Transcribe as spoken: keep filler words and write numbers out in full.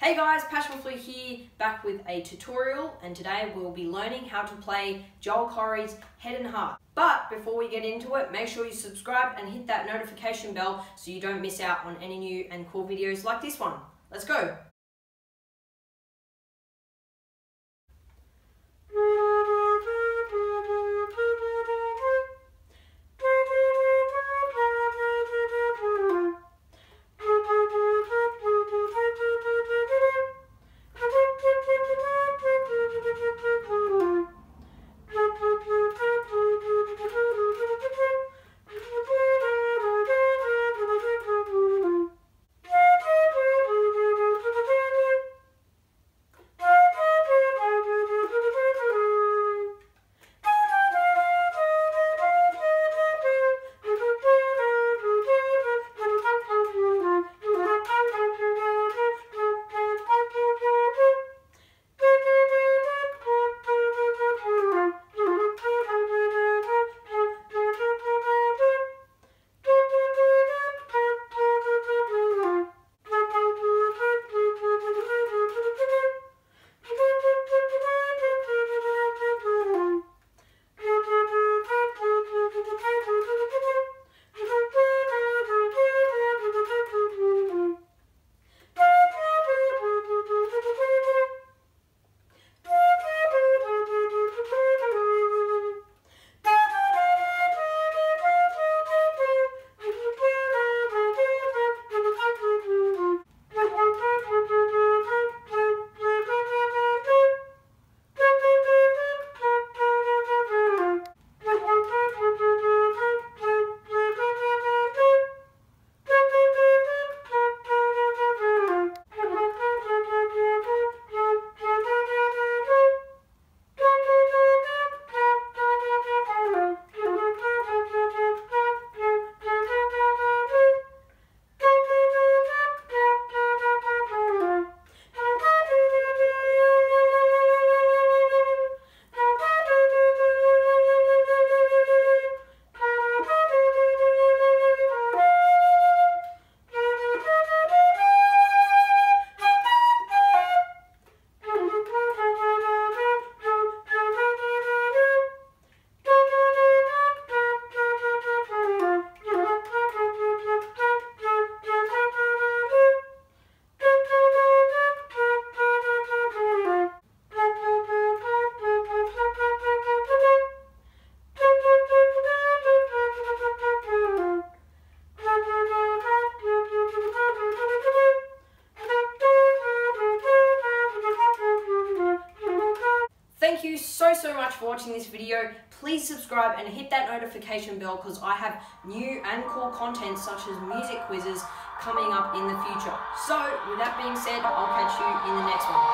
Hey guys, Passion Flute here, back with a tutorial, and today we'll be learning how to play Joel Corry's Head and Heart. But before we get into it, make sure you subscribe and hit that notification bell so you don't miss out on any new and cool videos like this one. Let's go! Thank you so, so much for watching this video. Please subscribe and hit that notification bell because I have new and cool content such as music quizzes coming up in the future. So, with that being said, I'll catch you in the next one.